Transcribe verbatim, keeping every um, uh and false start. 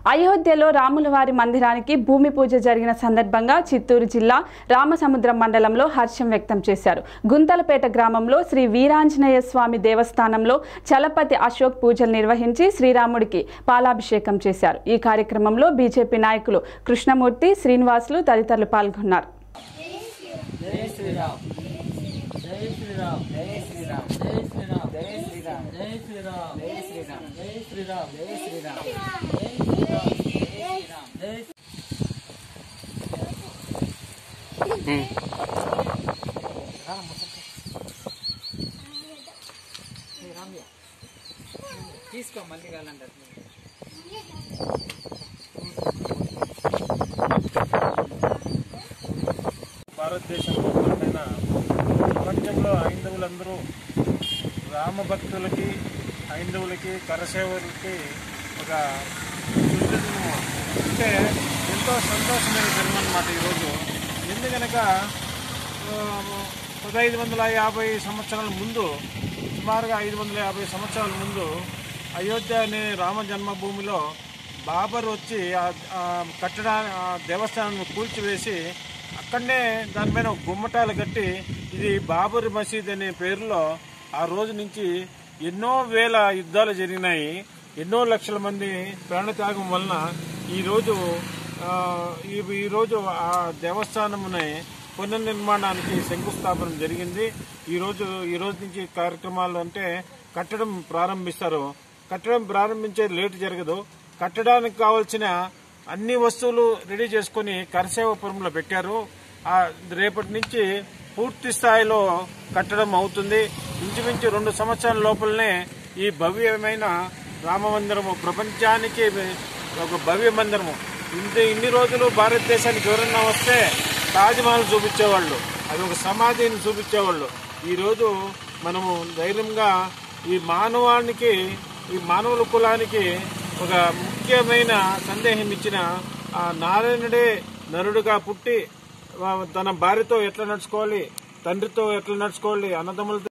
అయోధ్యలో రాములవారి మందిరానికి భూమి పూజ జరిగిన సందర్భంగా చిత్తూరు జిల్లా రామసముద్రం మండలంలో హర్షం వ్యక్తం చేశారు. గుంతలపేట గ్రామంలో శ్రీ వీరాంజనేయ స్వామి దేవస్థానంలో చలపతి అశోక్ పూజలు నిర్వహించి శ్రీరాముడికి పాలాభిషేకం చేశారు. ఈ కార్యక్రమంలో బీజేపీ నాయకులు కృష్ణమూర్తి, శ్రీనివాసులు తదితరులు పాల్గొన్నారు. తీసుకో మళ్ళీ కావాలంటే భారతదేశంలో మొదలైన ప్రపంచంలో హైందవులందరూ రామభక్తులకి, హైందవులకి, కరసేవలకి ఒక సూచనము అంటే ఎంతో సంతోషమైన జన్మ అన్నమాట. ఈరోజు ఎందుకనక పదహైదు వందల యాభై సంవత్సరాల ముందు సుమారుగా ఐదు వందల యాభై సంవత్సరాల ముందు అయోధ్య అనే రామ జన్మభూమిలో బాబర్ వచ్చి కట్టడా దేవస్థానాన్ని కూల్చివేసి అక్కడనే దాని మీద గుమ్మటాలు కట్టి ఇది బాబర్ మసీద్ అనే పేరులో ఆ రోజు నుంచి ఎన్నో వేల యుద్ధాలు జరిగినాయి. ఎన్నో లక్షల మంది ప్రాణత్యాగం వలన ఈరోజు ఈరోజు ఆ దేవస్థానమునే పునర్నిర్మాణానికి శంకుస్థాపన జరిగింది. ఈరోజు ఈ రోజు నుంచి కార్యక్రమాలు అంటే కట్టడం ప్రారంభిస్తారు. కట్టడం ప్రారంభించేది లేటు జరగదు. కట్టడానికి కావాల్సిన అన్ని వస్తువులు రెడీ చేసుకుని కరసేవపురంలో పెట్టారు. ఆ రేపటి నుంచి పూర్తి స్థాయిలో కట్టడం అవుతుంది. ఇంచుమించు రెండు సంవత్సరాల లోపలనే ఈ భవ్యమైన రామ మందిరము ప్రపంచానికి ఒక భవ్య మందిరము. ఇంత ఇన్ని రోజులు భారతదేశానికి ఎవరన్నా వస్తే తాజ్మహల్ చూపించేవాళ్ళు, అది ఒక సమాధిని చూపించేవాళ్ళు. ఈరోజు మనము ధైర్యంగా ఈ మానవానికి, ఈ మానవుల కులానికి ఒక ముఖ్యమైన సందేహం ఇచ్చిన ఆ నారాయణుడే నరుడుగా పుట్టి తన భార్యతో ఎట్లా నడుచుకోవాలి, తండ్రితో ఎట్లా నడుచుకోవాలి, అన్నదమ్ములతో